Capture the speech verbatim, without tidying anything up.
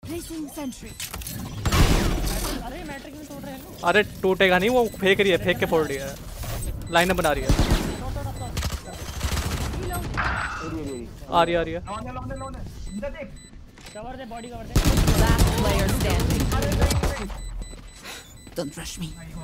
अरे मैट्रिक में तोड़ रहे हैं। अरे टूटेगा नहीं, वो फेंक रही है, फेंक के फोड़ रही है, लाइन बना रही है। आ रही आ रही है। कवर दे, बॉडी कवर दे। Last player standing. Don't rush me.